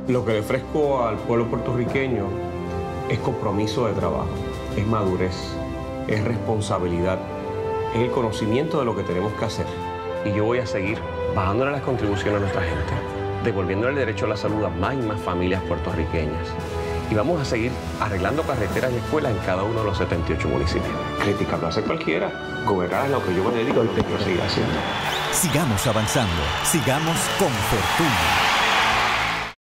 Lo que le ofrezco al pueblo puertorriqueño es compromiso de trabajo, es madurez, es responsabilidad, es el conocimiento de lo que tenemos que hacer. Y yo voy a seguir bajándole las contribuciones a nuestra gente, devolviéndole el derecho a la salud a más y más familias puertorriqueñas. Y vamos a seguir arreglando carreteras y escuelas en cada uno de los 78 municipios. Crítica lo hace cualquiera. Gobernar es lo que yo me dedico y tengo que seguir haciendo. Sigamos avanzando, sigamos con fortuna.